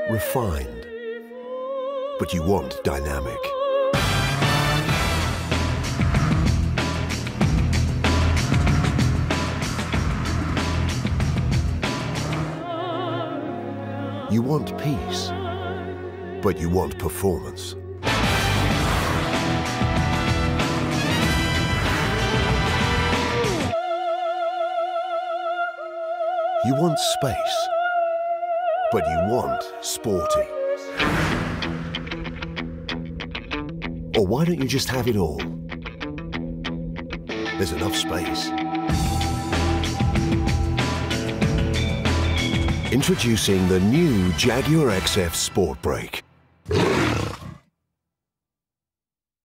refined, but you want dynamic. You want peace, but you want performance. You want space, but you want sporty. Or why don't you just have it all? There's enough space. Introducing the new Jaguar XF Sportbrake.